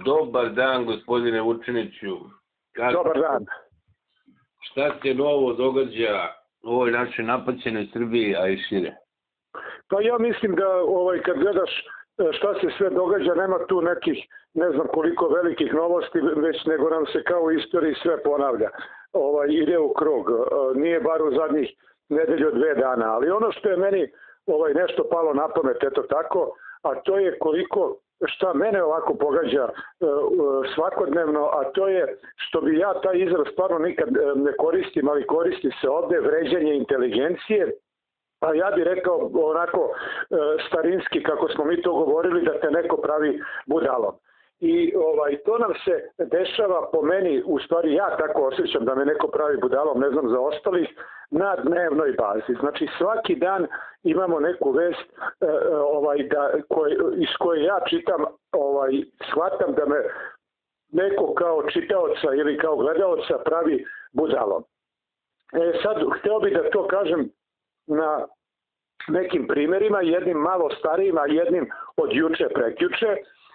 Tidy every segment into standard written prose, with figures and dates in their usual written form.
Dobar dan, gospodine Vučiniću. Dobar dan. Šta se novo događa u ovoj našoj napaćenoj Srbiji, a i šire? Pa ja mislim da kad gledaš šta se sve događa, nema tu nekih, ne znam koliko velikih novosti, već nego nam se kao u istoriji sve ponavlja. Ide u krug. Nije bar u zadnjih nedelju, 2 dana. Ali ono što je meni nešto palo na pamet, eto tako, a to je koliko šta mene ovako pogađa svakodnevno, a to je što bi ja taj izraz stvarno nikad ne koristim, ali koristi se ovde vređanje inteligencije, a ja bih rekao onako starinski, kako smo mi to govorili, da te neko pravi budalom. I to nam se dešava po meni, u stvari ja tako osjećam da me neko pravi budalom, ne znam za ostalih, na dnevnoj bazi. Znači svaki dan imamo neku vest iz koje ja čitam, shvatam da me neko kao čitaoca ili kao gledaoca pravi budalom. Sad hteo bih da to kažem na nekim primjerima, jednim malo starijim, a jednim od juče prekjuče.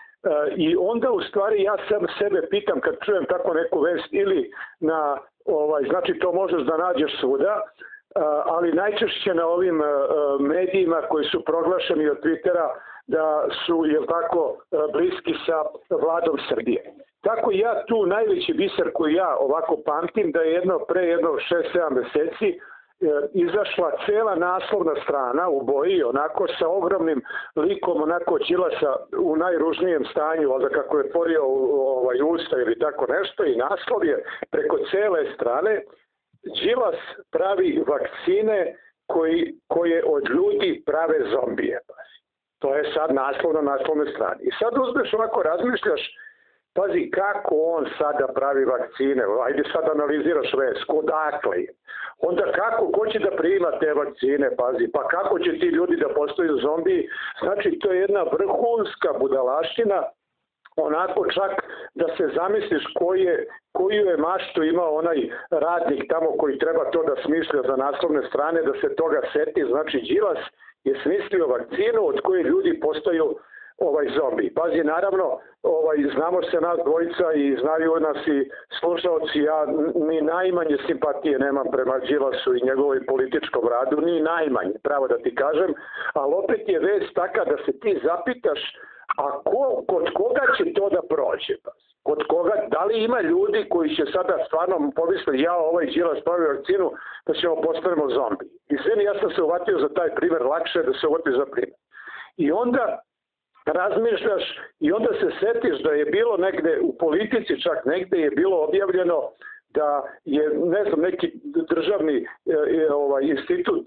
I onda u stvari ja sam sebe pitam kad čujem tako neku vest ili na, znači to možeš da nađeš svuda, ali najčešće na ovim medijima koji su proglašeni od Twittera da su, jel tako, bliski sa vladom Srbije. Tako ja tu najveći biser koji ja ovako pamtim da je pre 6-7 meseci izašla cela naslovna strana u boji, onako sa ogromnim likom, onako Đilasa u najružnijem stanju, onda kako je porio usta ili tako nešto, i naslov je preko cele strane: Đilas pravi vakcine koje od ljudi prave zombije. To je sad naslov na naslovnoj strani. I sad uzmeš ovako, razmišljaš, pazi kako on sada pravi vakcine, ajde sad analiziraš vest, odakle je. Onda kako, ko će da prima te vakcine, pazi, pa kako će ti ljudi da postaju zombiji? Znači to je jedna vrhunska budalaština, onako čak da se zamisliš koju je maštu imao onaj radnik tamo koji treba to da smišlja za naslovne strane, da se toga seti. Znači Đilas je smislio vakcinu od koje ljudi postaju zombi. Pazi, naravno, znamo se nas dvojica i znaju nas i slušalci, ja ni najmanje simpatije nemam prema Đilasu i njegovoj političkom radu, ni najmanje, pravo da ti kažem, ali opet je vest taka da se ti zapitaš, a kod koga će to da prođe? Kod koga, da li ima ljudi koji će sada stvarno pomisli, Đilas pravi vakcinu, da ćemo postanemo zombi? I sve ja sam se uvatio za taj primer, lakše da se uvati za primer. I onda razmišljaš i onda se setiš da je bilo negde u politici, čak negde je bilo objavljeno da je, ne znam, neki državni institut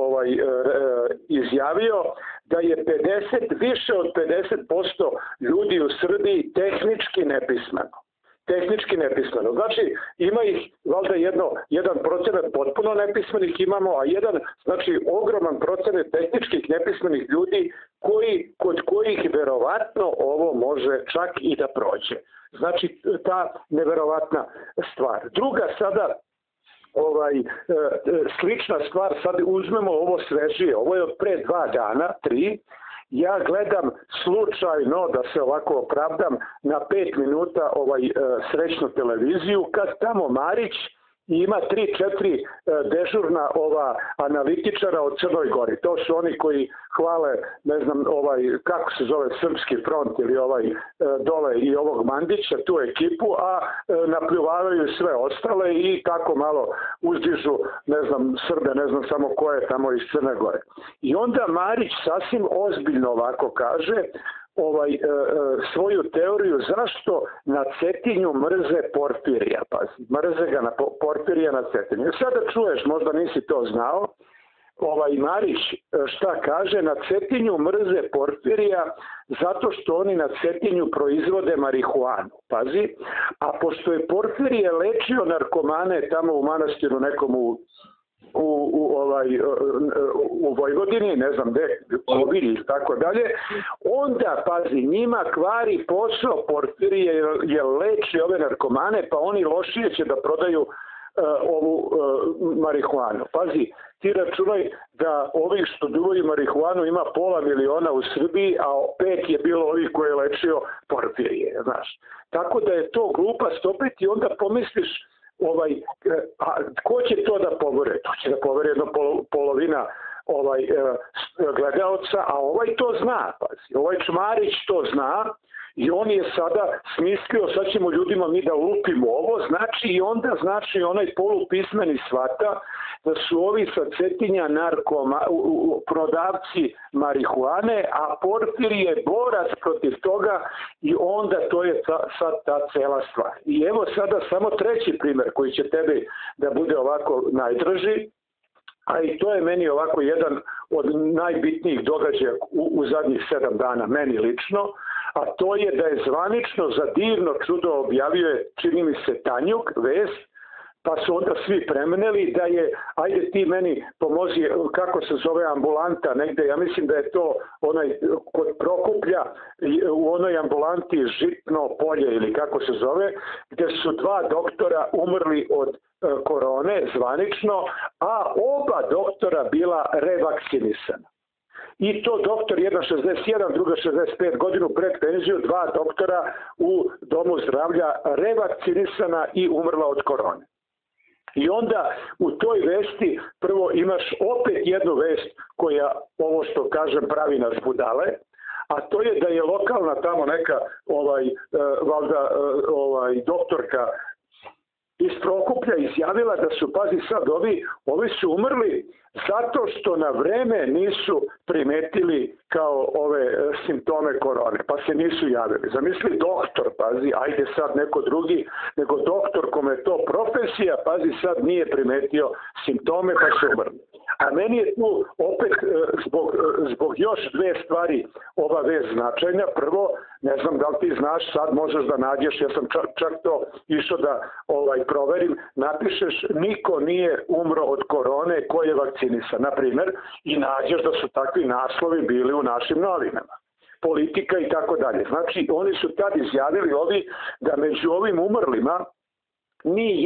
izjavio da je više od 50% ljudi u Srbiji tehnički nepismeno. Tehnički nepismeno. Znači, ima ih valjda jedan procenat potpuno nepismenih imamo, a jedan, znači, ogroman procenat tehničkih nepismenih ljudi kod kojih verovatno ovo može čak i da prođe. Znači, ta neverovatna stvar. Druga sada, slična stvar, sad uzmemo ovo svežije, ovo je od pre 2 dana, 3, ja gledam slučajno, da se ovako opravdam, na 5 minuta srećnu televiziju, kad tamo Marić ima 3-4 dežurna analitičara od Crnoj Gori. To su oni koji hvale, ne znam, kako se zove, Srpski front ili dole i ovog Mandića, tu ekipu, a napljuvavaju sve ostale i tako malo uzdižu, ne znam, Srbe, ne znam samo ko je tamo iz Crne Gore. I onda Marić sasvim ozbiljno ovako kaže svoju teoriju zašto na Cetinju mrze Porfirija. Pazi, mrze ga na Porfirija na Cetinju. Sada čuješ, možda nisi to znao, Marić šta kaže: na Cetinju mrze Porfirija zato što oni na Cetinju proizvode marihuanu. Pazi, a pošto je Porfirije lečio narkomane tamo u manastiru nekom u Vojvodini, ne znam gde, Kovini i tako dalje, onda, pazi, njima kvari posao Porfirije jer leči ove narkomane, pa oni lošije će da prodaju ovu marihuanu. Pazi, ti računaj da ovih što duvaju marihuanu ima 500.000 u Srbiji, a 5 je bilo ovih koje je lečio Porfirije, znaš. Tako da je to glupost opet i onda pomisliš a ko će to da povere? To će da povere jedna polovina gledaoca, a ovaj to zna, pazi. Ovaj Čmarić to zna i on je sada smislio, sad ćemo ljudima mi da lupimo ovo, znači i onda znači onaj polupismeni shvata da su ovi sa Cetinja prodavci marihuane, a Porfirije je borac protiv toga i onda to je sad ta cela stvar. I evo sada samo treći primer koji će tebi da bude ovako najdraži, a i to je meni ovako jedan od najbitnijih događaja u zadnjih 7 dana, meni lično, a to je da je zvanično za divno čudo objavio je, čini mi se, Tanjug vest, pa su onda svi premenili da je, ajde ti meni pomozi, kako se zove ambulanta negde, ja mislim da je to onaj kod Prokuplja, u onoj ambulanti Žitno polje ili kako se zove, gde su 2 doktora umrli od korone zvanično, a oba doktora bila revakcinisana. I to doktor, jedan 61, druga 65 godinu pred penziju, 2 doktora u domu zdravlja revakcinisana i umrla od korone. I onda u toj vesti prvo imaš opet jednu vest koja, ovo što kažem, pravi nas budale, a to je da je lokalna tamo neka doktorka iz Prokuplja izjavila da su, pazi sad, ovi su umrli zato što na vreme nisu primetili kao ove simptome korone, pa se nisu javili. Zamisli doktor, pazi, ajde sad neko drugi, nego doktor kome je to profesija, pazi sad nije primetio simptome pa su umrli. A meni je tu opet zbog još 2 stvari ova vest značajna. Prvo, ne znam da li ti znaš, sad možeš da nađeš, ja sam čak to išao da proverim, napišeš niko nije umro od korone ko je vakcinisan, na primer, i nađeš da su takvi naslovi bili u našim novinama. Politika i tako dalje. Znači, oni su tad izjavili da među ovim umrlima ni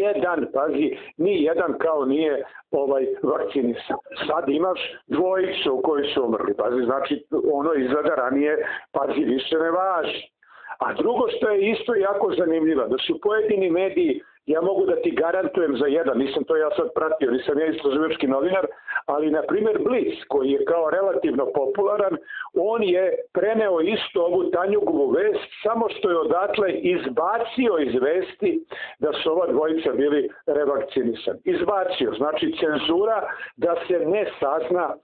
jedan kao nije vakcinisan. Sad imaš 2 koji su umrli. Pazi, znači ono izgleda ranije, pazi, više ne važi. A drugo što je isto jako zanimljivo, da su pojedini mediji, ja mogu da ti garantujem za jedan, nisam to ja sad pratio, nisam ja istraživački novinar, ali na primjer Blic, koji je kao relativno popularan, on je preneo isto ovu Tanjugovu vest, samo što je odatle izbacio iz vesti da su ova 2 bili revakcinisani. Izbacio, znači cenzura da se ne sazna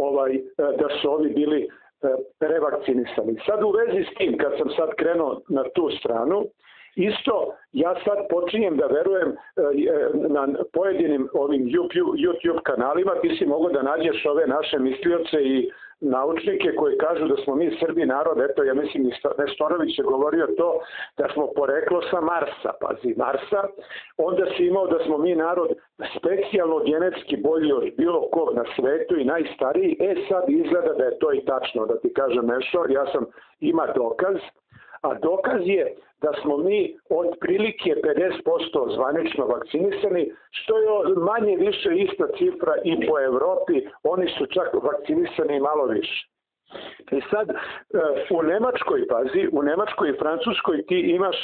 da su ovi bili revakcinisani. Sad u vezi s tim, kad sam sad krenuo na tu stranu, isto, ja sad počinjem da verujem na pojedinim ovim YouTube kanalima, ti si mogo da nađeš ove naše mislioce i naučnike koji kažu da smo mi Srbi narod, eto ja mislim Nestorović je govorio to, da smo poreklo sa Marsa, pazi, Marsa, onda si imao da smo mi narod specijalno genetski bolji od bilo kog na svetu i najstariji, sad izgleda da je to i tačno, da ti kažem nešto, ima dokaz, a dokaz je da smo mi od prilike 50% zvanično vakcinisani, što je manje više ista cifra i po Evropi, oni su čak vakcinisani malo više. I sad u Nemačkoj, pazi, u Nemačkoj i Francuskoj ti imaš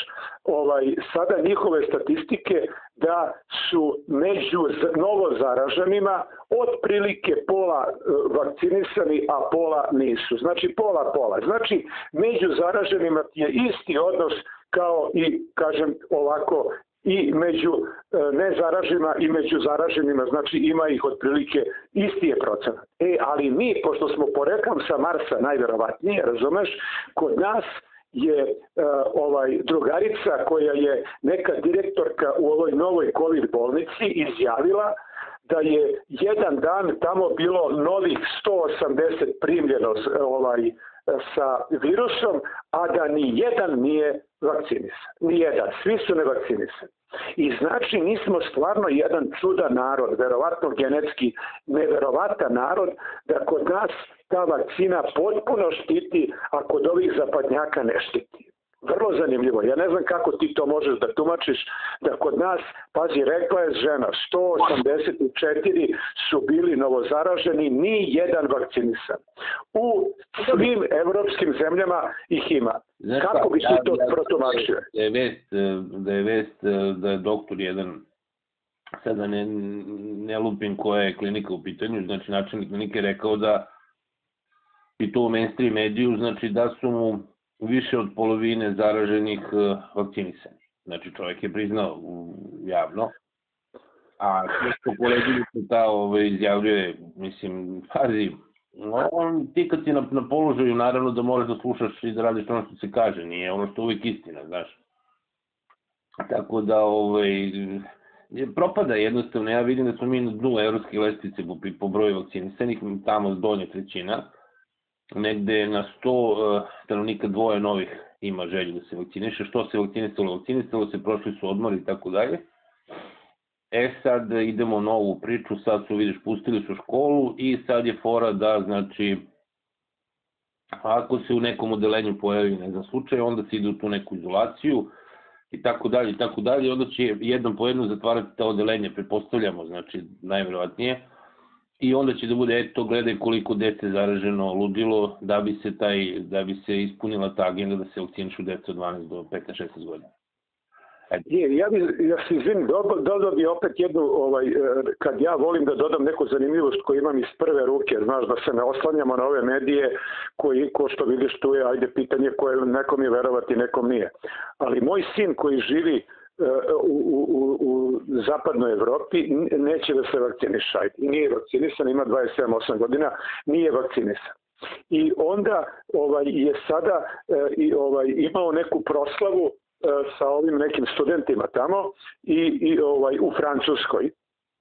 sada njihove statistike da su među novo zaraženima otprilike pola vakcinisani, a pola nisu. Znači pola. Znači među zaraženima je isti odnos kao i, kažem ovako, i među nezaraženima i među zaraženima, znači ima ih otprilike isti je procenat. Ali mi, pošto smo poreklom sa Marsa najverovatnije, razumeš, kod nas je drugarica koja je neka direktorka u ovoj novoj COVID bolnici izjavila da je jedan dan tamo bilo novih 180 primljeno sa virusom, a da ni jedan nije vakcinisan. Nijedan, svi su nevakcinisani. I znači mi smo stvarno jedan čudan narod, verovatno genetski neverovatan narod, da kod nas ta vakcina potpuno štiti, a kod ovih zapadnjaka ne štiti. Vrlo zanimljivo. Ja ne znam kako ti to možeš da tumačiš, da kod nas, pazi, rekla je žena, 184 su bili novozaraženi, ni jedan vakcinisan. U svim evropskim zemljama ih ima. Kako bi ti to protumačio? Da je vest da je doktor jedan, sada ne lupim koja je klinika u pitanju, znači načelnik klinike rekao da, i to u mainstream mediju, znači da su mu više od polovine zaraženih vakcinisani. Znači čovjek je priznao javno, a sve što koleginica ta izjavljuje, mislim, pazi, ti kad si na položaju, naravno da moraš da slušaš i da radiš ono što se kaže, nije ono što uvijek istina, znaš. Tako da, propada jednostavno, ja vidim da smo mi na dnu evropske lestvice po broju vakcinisanih, tamo donja trećina, negde na 100 stanovnika dvoje novih ima želju da se vakciniše. Što se vakcinisalo se, prošli su odmori i tako dalje. Sad idemo u novu priču, sad su, vidiš, pustili su školu i sad je fora da, znači, ako se u nekom odelenju pojavi, ne znam, slučaj, onda se ide u tu neku izolaciju i tako dalje, onda će jednom po jednom zatvarati ta odelenja, pretpostavljamo, znači, najverovatnije, i onda će da bude, eto, gledaj koliko dece zaraženo, ludilo, da bi se ispunila ta agenda da se vakcinišu deca od 12 do 15-16 godina. Ja se izvinim, dodao bi opet jednu, kad ja volim da dodam neku zanimljivost koju imam iz prve ruke, znaš, da se ne oslanjamo na ove medije koji, ko što vidiš, tu je, ajde, pitanje koje nekom je verovati, nekom nije. Ali moj sin koji živi u zapadnoj Evropi neće da se vakciniše. Nije vakcinisan, ima 27-8 godina, nije vakcinisan. I onda je sada imao neku proslavu sa ovim nekim studentima tamo i u Francuskoj.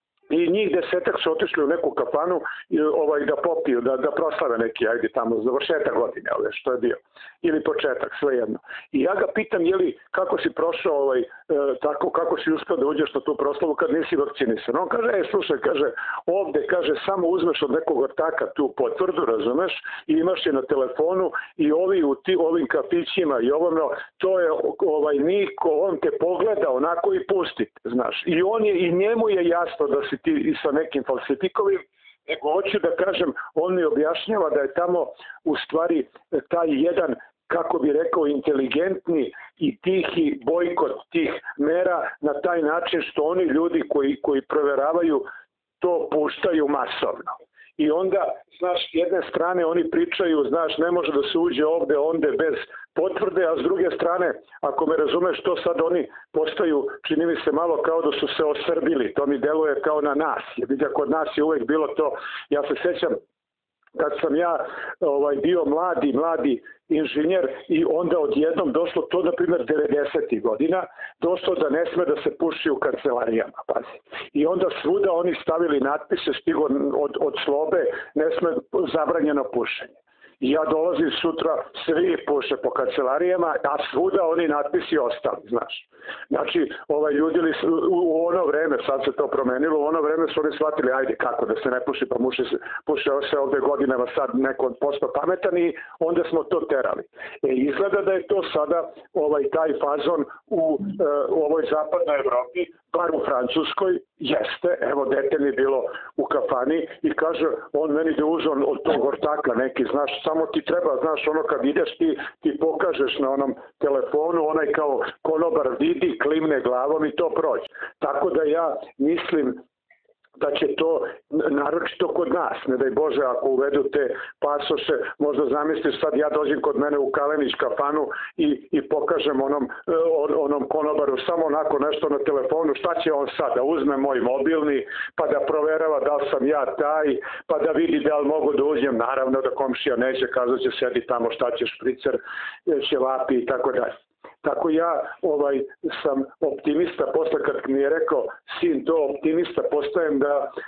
I njih 10 su otišli u neku kafanu da popiju, da proslave neki, ajde tamo, završetak godine, što je bio. Ili početak, svejedno. I ja ga pitam, kako si prošao, tako, kako si uspio da uđeš na tu proslavu kad nisi vakcinisan. On kaže, slušaj, kaže, ovde, kaže, samo uzmeš od nekog ortaka tu potvrdu, razumeš, i imaš je na telefonu i ovi u ovim kafićima i ovome, to je niko, on te pogleda onako i pusti, znaš. I njemu je jasno da si ti i sa nekim falsifikovim, nego hoću da kažem, on mi objašnjava da je tamo u stvari taj jedan, kako bi rekao, inteligentni i tihi bojkot tih mera na taj način što oni ljudi koji proveravaju to puštaju masovno. I onda, znaš, s jedne strane oni pričaju, znaš, ne može da se uđe ovde, onde bez potvrde, a s druge strane, ako me razumeš, to sad oni postaju, čini mi se malo kao da su se osrbili, to mi deluje kao na nas, jer vidio, kod nas je uvek bilo to, ja se sećam, kad sam ja bio mladi inženjer i onda odjednom došlo to, na primjer, 90. godina, došlo da ne sme da se puši u kancelarijama, pazi. I onda svuda oni stavili natpise, stigo od Slobe, ne sme, zabranjeno pušenje. I ja dolazim sutra, svi puše po kancelarijama, a svuda oni natpisi ostali, znaš. Znači, ljudi u ono vreme, sad se to promenilo, u ono vreme su oni shvatili, ajde, kako da se ne puši, pa puše se ovde godinama, sad neko postao pametan i onda smo to terali. Izgleda da je to sada taj fazon u ovoj zapadnoj Evropi, bar u Francuskoj, jeste, evo, dete mi bilo u kafani i kaže, on meni da uze od tog ortaka neki, znaš, samo ti treba, znaš, ono kad ideš ti pokažeš na onom telefonu, onaj kao konobar vidi, klimne glavom i to prođe. Tako da ja mislim da će to, naročito kod nas, ne daj Bože, ako uvedu te pasoše, možda zamisliš sad ja dođem kod mene u Kalenić kafanu i pokažem onom konobaru samo onako nešto na telefonu, šta će on sad, da uzme moj mobilni, pa da proverava da li sam ja taj, pa da vidi da li mogu da uđem, naravno da komšija neće, kazat će sedi tamo, šta će špricer, ćevapi i tako dalje. Tako ja sam optimista, posle kad mi je rekao sin to, optimista postajem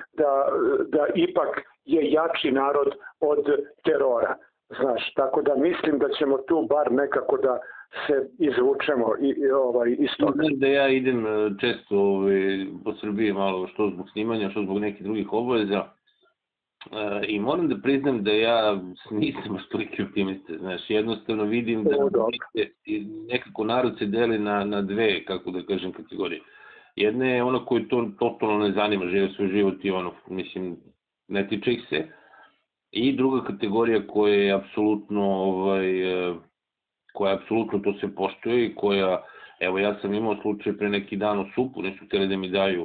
da ipak je jači narod od terora. Znaš, tako da mislim da ćemo tu bar nekako da se izvučemo iz toga. Da ja idem često po Srbiji malo, što zbog snimanja, što zbog nekih drugih obaveza. I moram da priznam da ja nisam baš toliki optimista, znaš, jednostavno vidim da nekako narod se deli na dve, kako da kažem, kategorije. Jedna je ono koji to totalno ne zanima, žive svoj život i ono, mislim, ne tiče ih se. I druga kategorija koja je apsolutno, koja apsolutno to se poštuje i koja, evo ja sam imao slučaj pre neki dan u SUP-u, nisu htjeli da mi daju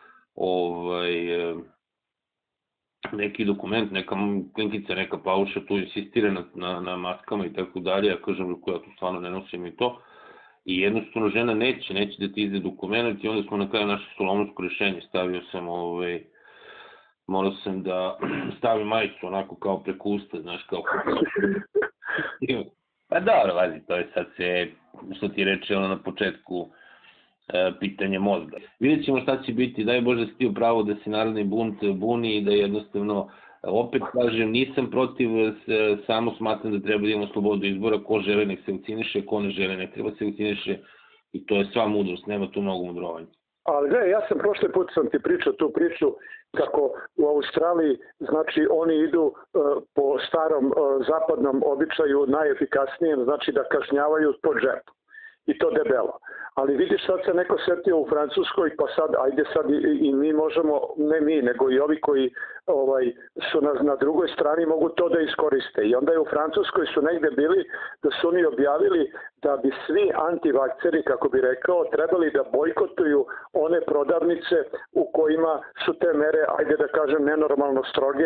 neki dokument, neka klinkica, neka pauša tu insistira na maskama i tako dalje, ja kažem da ja tu stvarno ne nosim i to. I jednostavno žena neće da ti izde dokument i onda smo na kraju naše solomonsko rešenje, morao sam da stavim majicu onako kao preko usta, znaš, kao... Pa dobro, vazi, to je sad sve, što ti reče na početku, pitanje mozga. Vidjet ćemo šta će biti, daj Bože da si ti u pravu da se narodni bunt buni i da jednostavno, opet kažem, nisam protiv, samo smatram da treba da imamo slobodu izbora, ko žele nek se vakciniše, ko ne žele ne treba se vakciniše i to je sva mudrost, nema tu mnogo mudrovanja. Ali ne, ja sam prošli put sam ti pričao tu priču kako u Australiji, znači oni idu po starom zapadnom običaju najefikasnijem, znači da kažnjavaju po džepu. I to debelo. Ali vidiš, sad se neko setio u Francuskoj, pa sad, ajde sad i mi možemo, ne mi, nego i ovi koji su na drugoj strani mogu to da iskoriste. I onda je u Francuskoj su negde bili da su oni objavili da bi svi antivakceri, kako bi rekao, trebali da bojkotuju one prodavnice u kojima su te mere, ajde da kažem, nenormalno stroge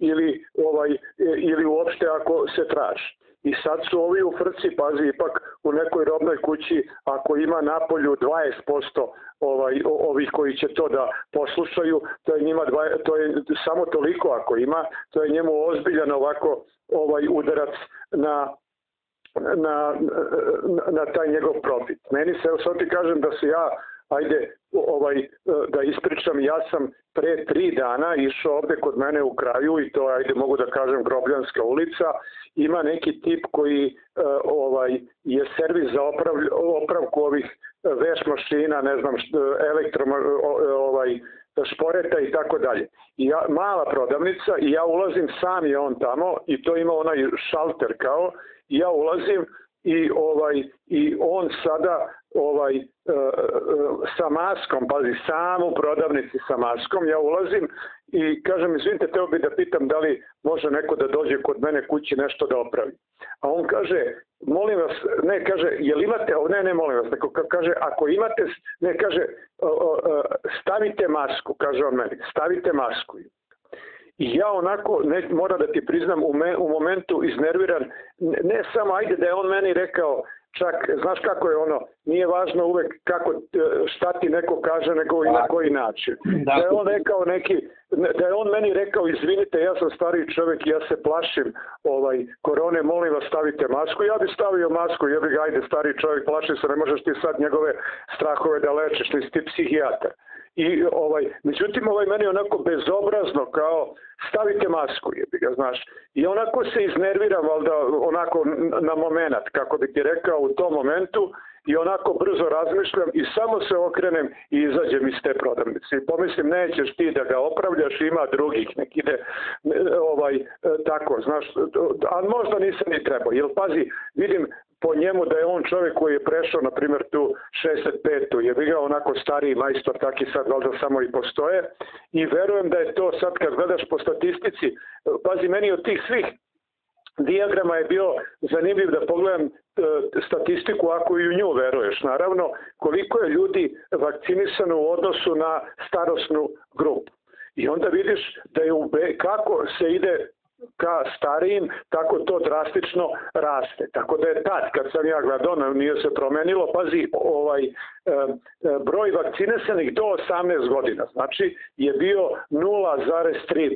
ili uopšte ako se traži. I sad su ovi u frci, pazi, ipak u nekoj robnoj kući, ako ima napolju 20% ovih koji će to da poslušaju, to je samo toliko ako ima, to je njemu ozbiljan ovako udarac na taj njegov profit. Meni se, sad ti kažem da se ja, ajde, da ispričam, ja sam pre 3 dana išao ovde kod mene u kraju i to, ajde, mogu da kažem, Grobljanska ulica, ima neki tip koji je servis za opravku ovih veš mašina, ne znam, šporeta i tako dalje. Mala prodavnica i ja ulazim, sam je on tamo i to ima onaj šalter kao, i ja ulazim i on sada sa maskom, pazi, sam u prodavnici sa maskom, ja ulazim i kažem, izvinite, teo bi da pitam da li može neko da dođe kod mene kući nešto da opravi. A on kaže, molim vas, ne, kaže, jel imate, ne, molim vas, neko kaže, ako imate, ne, kaže, stavite masku, kaže on meni, stavite masku. I ja onako, moram da ti priznam, u momentu iznerviran, ne samo, ajde da je on meni rekao, čak, znaš kako je ono, nije važno uvek šta ti neko kaže, nego i na koji način. Da je on rekao da je on meni rekao, izvinite, ja sam stariji čovjek i ja se plašim korone, molim vas stavite masku. Ja bih stavio masku, jebi ga, ajde, stariji čovjek, plaši se, ne možeš ti sad njegove strahove da lečiš, nisi ti psihijatar. I međutim, meni onako bezobrazno kao stavite masku, jebi ga, znaš. I onako se iznerviram, valjda, onako na momenat, kako bi ti rekao, u tom momentu, i onako brzo razmišljam i samo se okrenem i izađem iz te prodavnice. I pomislim, nećeš ti da ga opravljaš, ima drugih, nek ide tako, znaš, a možda nisam ni trebao, jer pazi, vidim po njemu da je on čovjek koji je prešao, na primjer, tu 65. je bio onako stariji majstor, taki sad valjda samo i postoje, i verujem da je to sad kad gledaš po statistici, pazi, meni od tih svih dijagrama je bio zanimljiv da pogledam statistiku, ako i u nju veruješ, naravno, koliko je ljudi vakcinisano u odnosu na starosnu grupu. I onda vidiš da je kako se ide ka starijim, tako to drastično raste. Tako da je tad, kad sam ja gledao, nije se promenilo, pazi, broj vakcinisanih do 18 godina, znači je bio 0,3%.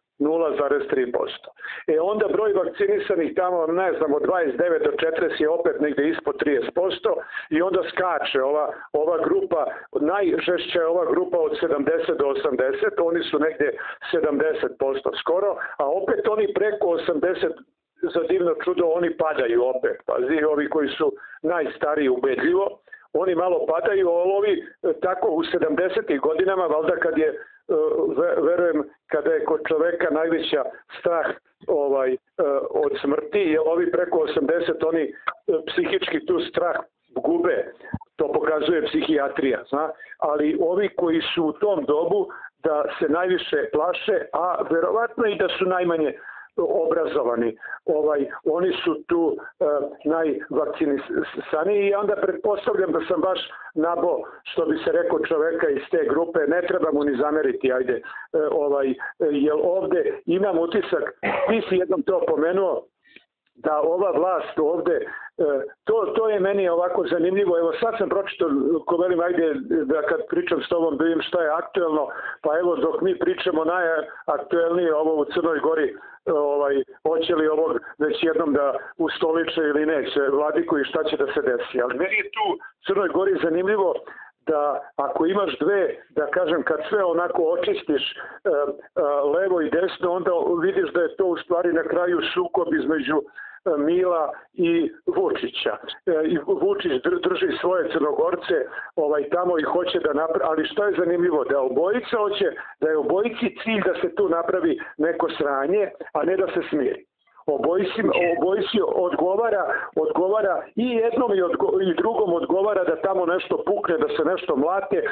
0,3%. Onda broj vakcinisanih tamo, ne znam, od 29 do 40 je opet negde ispod 30% i onda skače ova grupa, najžešća je ova grupa od 70 do 80, oni su negde 70% skoro, a opet oni preko 80, za divno čudo, oni padaju opet. Pazi, ovi koji su najstariji ubedljivo, oni malo padaju, ali ovi tako u 70. godinama, valjda kad je verujem kada je kod čoveka najveća strah od smrti, jer ovi preko 80 oni psihički tu strah gube, to pokazuje psihijatrija, ali ovi koji su u tom dobu da se najviše plaše, a verovatno i da su najmanje obrazovani, oni su tu najvakcinisaniji i onda pretpostavljam da sam baš nabo, što bi se rekao, čoveka iz te grupe, ne treba mu ni zameriti, ajde, jer ovde imam utisak, ti si jednom to pomenuo, da ova vlast ovde, to je meni ovako zanimljivo. Evo sad sam pročitao, ko velim, ajde da kad pričam s tobom da vidim šta je aktuelno, pa evo dok mi pričamo najaktuelnije ovo u Crnoj Gori, hoće li ovog već jednom da ustoliče ili neće Vladiko i šta će da se desi. Ali meni je tu u Crnoj Gori zanimljivo da ako imaš dve, da kažem, kad sve onako očistiš levo i desno, onda vidiš da je to u stvari na kraju sukob između Mila i Vučića. I Vučić drži svoje Crnogorce tamo i hoće da napravi, ali što je zanimljivo, da obojica hoće, da je obojici cilj da se tu napravi neko sranje, a ne da se smiri. Obojici odgovara i jednom i drugom odgovara da tamo nešto pukne, da se nešto mlate,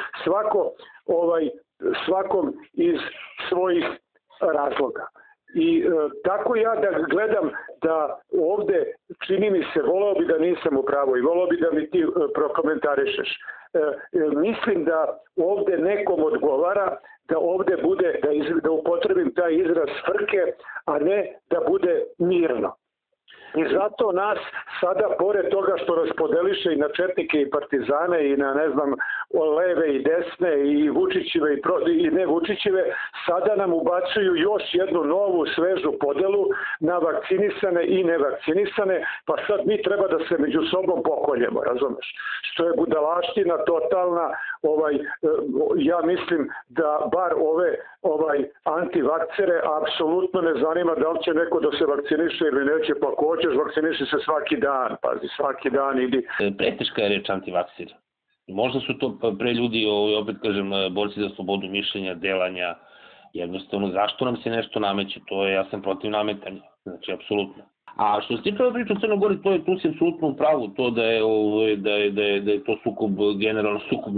svakom iz svojih razloga. I tako ja da gledam da ovde, čini mi se, voleo bi da nisam u pravu i voleo bi da mi ti prokomentarišeš. Mislim da ovde nekom odgovara da ovde bude, da upotrebim taj izraz frke, a ne da bude mirno. I zato nas sada, pored toga što raspodeliše i na četnike i partizane i na, ne znam, leve i desne i Vučićeve i ne Vučićeve, sada nam ubacuju još jednu novu svežu podelu na vakcinisane i nevakcinisane, pa sad mi treba da se među sobom pokoljemo, razumeš? Što je budalaština totalna, ja mislim da bar ove antivakcere apsolutno ne zanima da li će neko da se vakciniše ili neće, pa ko hoćeš vakciniši se svaki dan, pazi, svaki dan idi. Preteška je reč antivaksir. Možda su to pre ljudi, opet kažem, borci za slobodu mišljenja, delanja, jednostavno zašto nam se nešto nameće, ja sam protiv nametanja, znači apsolutno. A što se tiče ove priče u Crnoj Gori, tu si apsolutno u pravu, to da je to sukob, generalno sukob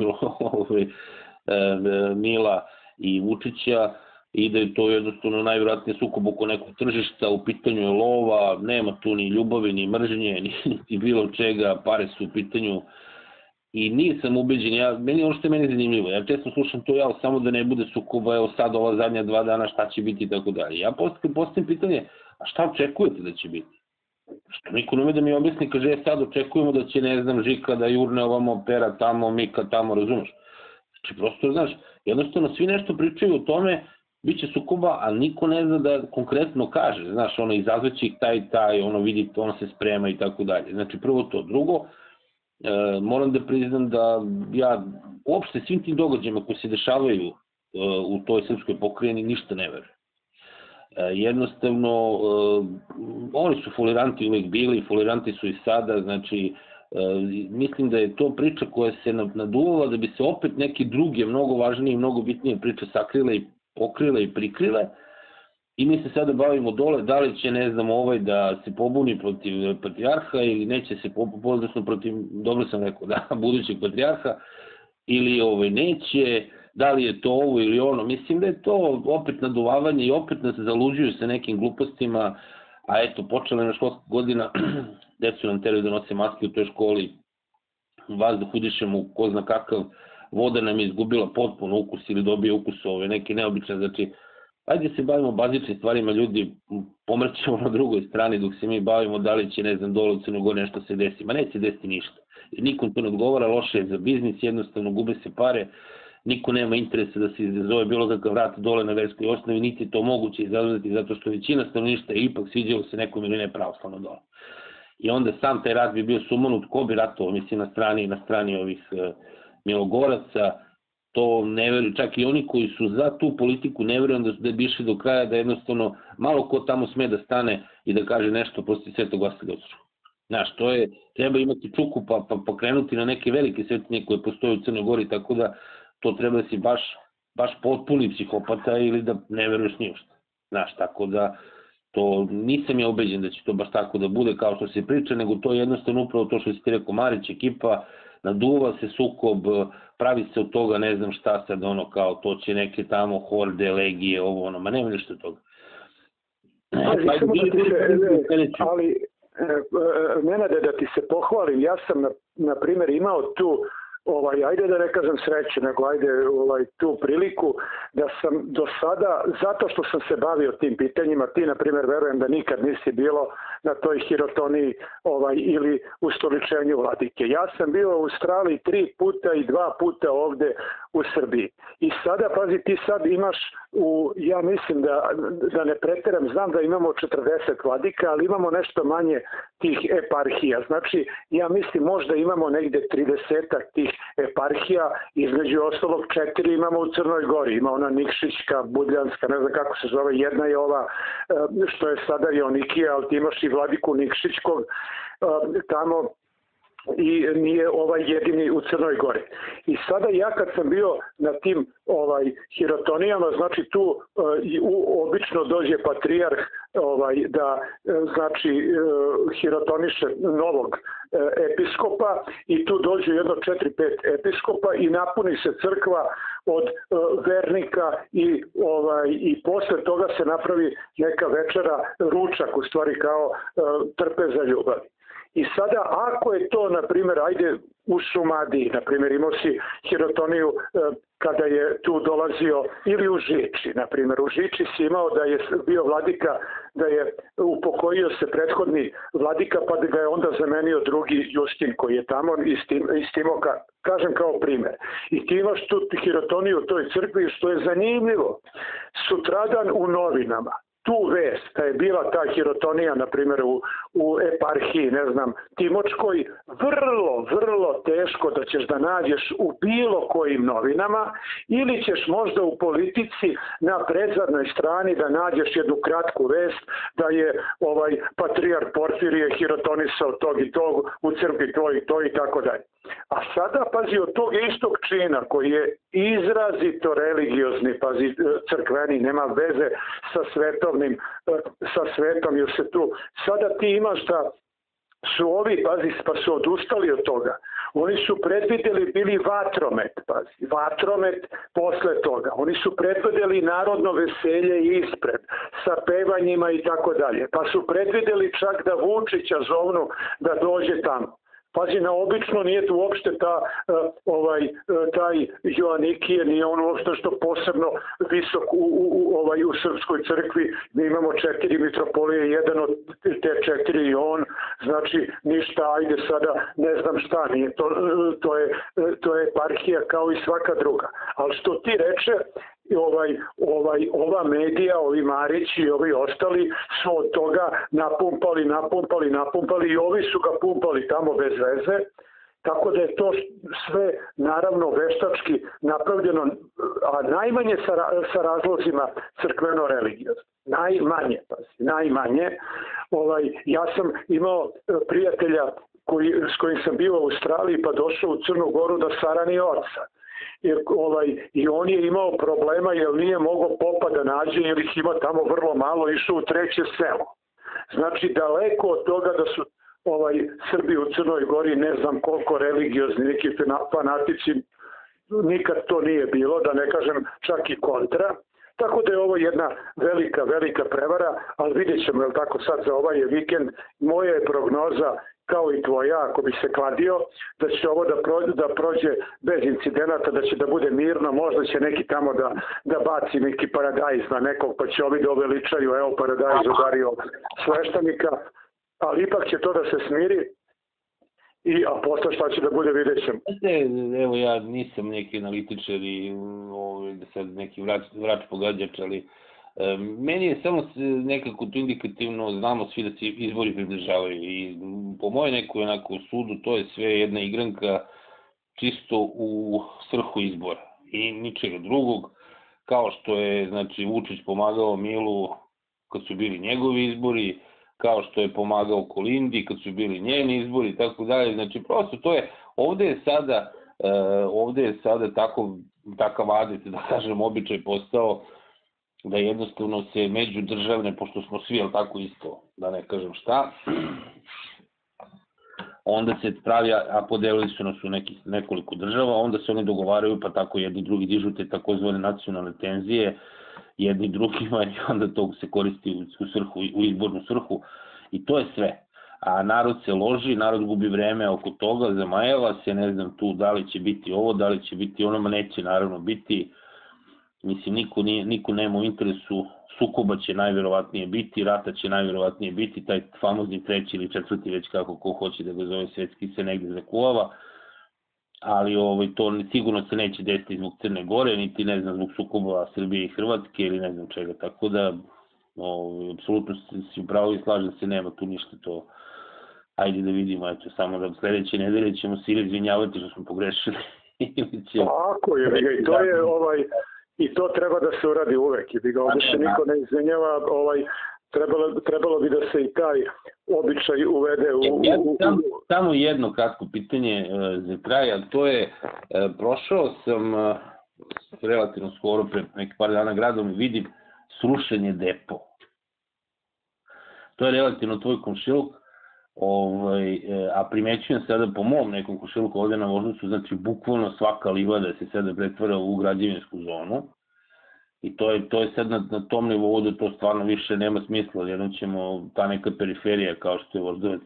Mila i Vučića, i da je to jednostavno najvjerojatnije sukob oko nekog tržišta, u pitanju je lova, nema tu ni ljubavi, ni mržnje, ni bilo čega, pare su u pitanju i nisam ubeđen, meni ono što je meni zanimljivo, ja često slušam to, samo da ne bude sukoba, evo sad ova zadnja 2 dana šta će biti i tako dalje. Ja postavim pitanje, a šta očekujete da će biti? Što niko ne ume da mi objasni, kaže, sad očekujemo da će, ne znam, Žika da jurne ovamo, Pera tamo, Mika tamo, razumeš? Znači, prosto, znaš, jednostavno svi nešto pričaju o tome, bit će sukoba, a niko ne zna da konkretno kaže, znaš, izazvaće ih taj, vidite, se sprema i tako dalje. Znači, prvo to. Drugo, moram da priznam da ja uopšte svim tim događajima koji se dešavaju u toj srpskoj pokrajini ništa ne verujem. Jednostavno, oni su foliranti uvek bili, foliranti su i sada, znači, mislim da je to priča koja se naduvala da bi se opet neke druge, mnogo važnije i mnogo bitnije priče sakrile i pokrile i prikrile i mi se sada bavimo dole, da li će, ne znam, da se pobuni protiv patrijarha ili neće se odnosno protiv, dobro sam rekao, da, budućeg patrijarha ili neće, da li je to ovo ili ono, mislim da je to opet naduvavanje i opet nas zaluđuju sa nekim glupostima, a eto, počela je školska godina, decu nam teraju da nose maske u toj školi, vazduh udišemo ko zna kakav, voda nam je izgubila potpuno ukus ili dobije ukus neke neobične, znači, ajde se bavimo bazičnim stvarima, ljudi, pomrćemo na drugoj strani dok se mi bavimo da li će, ne znam, dole u Crnoj Gori nešto se desi, ma neće desiti ništa, jer nikom to ne odgovara, loše je za biznis, jednostavno gube se pare, niko nema interesa da se izazove bilo kakav rat dole na verskoj osnovi, niti to moguće izazvati zato što većina stanovništva je ipak sviđalo se nekom ili ne pravoslavno dole. I onda sam taj rat bi bio sumanut, ko bi ratovao, mislim, na strani ovih Milogoraca, to ne veruju, čak i oni koji su za tu politiku ne verujem da bi išli do kraja, da jednostavno malo ko tamo sme da stane i da kaže nešto protiv Svetog Vasila Gocura. Znaš, to je, treba imati čuku pa krenuti na neke velike svetinje koje postoje u Crnoj Gori, tako da to treba da si baš baš potpuni psihopata ili da ne veruješ ništa. Znaš, tako da to nisam ja ubeđen da će to baš tako da bude kao što se priča, nego to je jednostavno upravo to što si ti rekao, Marić ekipa, naduva se sukob, pravi se od toga ne znam šta sad ono kao to će neke tamo horde, legije, ovo ono, ma nema ništa od toga. Ali Nenade, da ti se pohvalim, ja sam na primjer imao tu ajde da ne kažem sreću, nego ajde tu priliku da sam do sada, zato što sam se bavio tim pitanjima, ti na primjer verujem da nikad nisi bilo na toj hirotoniji ili ustoličenju vladike. Ja sam bio u Australiji 3 puta i 2 puta ovde u Srbiji. I sada, pazi, ti sad imaš, ja mislim da ne preteram, znam da imamo 40 vladika, ali imamo nešto manje tih eparhija. Znači, ja mislim možda imamo negde 30-ak tih eparhija, između ostalog 4 imamo u Crnoj Gori. Ima ona Nikšićka, Budljanska, ne znam kako se zove, jedna je ova što je sada Jonikija, ali ti imaš i vladiku Nikšićkog tamo, i nije jedini u Crnoj Gori. I sada ja kad sam bio na tim hirotonijama, znači tu obično dođe patrijarh da znači hirotoniše novog episkopa i tu dođe jedno 4-5 episkopa i napuni se crkva od vernika i posle toga se napravi neka večera, ručak u stvari kao trpeza ljubavi. I sada, ako je to, na primjer, ajde u Šumadiji, na primjer, imao si hirotoniju kada je tu dolazio, ili u Žiči, na primjer, u Žiči si imao da je bio vladika, da je upokojio se prethodni vladika, pa da ga je onda zamenio drugi Justin koji je tamo iz Timoka, kažem kao primjer. I ti imaš tu hirotoniju u toj crkvi, što je zanimljivo. Sutradan u novinama tu vest da je bila ta hirotonija, na primjer, u eparhiji, ne znam, Timočkoj, vrlo teško da ćeš da nađeš u bilo kojim novinama, ili ćeš možda u Politici na predzadnoj strani da nađeš jednu kratku vest da je patrijarh Porfirije hirotonisao tog i tog u crkvi to i tako dalje. A sada, pazi, od tog istog čina koji je izrazito religiozni, pazi, crkveni, nema veze sa svetom, jer se tu, sada ti imaš da su ovi, pazi, pa su odustali od toga. Oni su predvideli bili vatromet, pazi, vatromet posle toga. Oni su predvideli narodno veselje ispred, sa pevanjima i tako dalje. Pa su predvideli čak da Vučića zovnu da dođe tamo. Pazi, na obično nije tu uopšte taj Joanikije, nije on uopšte što posebno visok u Srpskoj crkvi. Mi imamo 4 mitropolije, jedan od te 4 i on, znači ništa, ajde sada, ne znam šta, nije, to je eparhija kao i svaka druga. Ali što ti reče, ova medija, ovi Marići i ovi ostali su od toga napumpali i ovi su ga pumpali tamo bez veze, tako da je to sve naravno veštački napravljeno, a najmanje sa razlozima crkveno-religioznih. Najmanje. Ja sam imao prijatelja s kojim sam bio u Australiji pa došao u Crnu Goru da sarani oca. I on je imao problema jer nije mogao popa da nađe jer ih ima tamo vrlo malo, išao u 3. selo. Znači daleko od toga da su Srbi u Crnoj Gori ne znam koliko religiozni, neki fanatici, nikad to nije bilo, da ne kažem čak i kontra. Tako da je ovo jedna velika prevara, ali vidjet ćemo, jel tako, sad za ovaj vikend. Moja je prognoza, kao i tvoja, ako bi se kladio, da će ovo da prođe bez incidenata, da će da bude mirno, možda će neki tamo da baci neki paradajz na nekog, pa će ovi da uveličaju, evo paradajz udario sveštenika, ali ipak će to da se smiri, a posle šta će da bude, vidjet ćemo. Evo, ja nisam neki analitičar i da sad neki vrač pogađač, ali meni je samo nekako to indikativno, znamo svi da se izbori približavaju i po moje nekoj onako sudu to je sve jedna igranka čisto u svrhu izbora i ničega drugog, kao što je znači Vučić pomagao Milu kad su bili njegovi izbori, kao što je pomagao Kolindi kad su bili njeni izbori i tako dalje, znači prosto to je, ovde je sada ovde je sada takav adet, da kažem, običaj postao da jednostavno se međudržavne, pošto smo svi, ali tako isto, da ne kažem šta, onda se pravi, a podelili su nas u nekoliko država, onda se oni dogovaraju, pa tako jedni drugi dižu te takozvane nacionalne tenzije, jedni drugima, i onda to se koristi u izbornu svrhu, i to je sve. A narod se loži, narod gubi vreme oko toga, zamajava se, ne znam tu da li će biti ovo, da li će biti ono, neće naravno biti. Mislim, niko nema u interesu, sukoba će najverovatnije biti, rata će najverovatnije biti, taj famozni 3. ili 4. već kako ko hoće da ga zove svetski se negde zakuvava, ali to sigurno se neće desiti zbog Crne Gore, niti ne znam zbog sukoba Srbije i Hrvatske ili ne znam čega, tako da apsolutno si upravo i slažem se, nema tu ništa to. Ajde da vidimo, eto, samo da sledeće nedelje ćemo se ili izvinjavati što smo pogrešili. Tako je, i to je i to treba da se uradi uvek, i ovde se niko ne izvinjava, trebalo bi da se i taj običaj uvede u... Samo jedno kratko pitanje za kraj, a to je, prošao sam relativno skoro, pre neki par dana gradom, i vidim srušenje depo. To je relativno tvoj komšiluk, a primećujem sada po mom nekom komšiluku ovde na Voždovcu, znači bukvalno svaka livada se sada pretvara u građevinsku zonu, i to je sad na tom nivou da to stvarno više nema smisla, jednom ćemo ta neka periferija kao što je Voždovac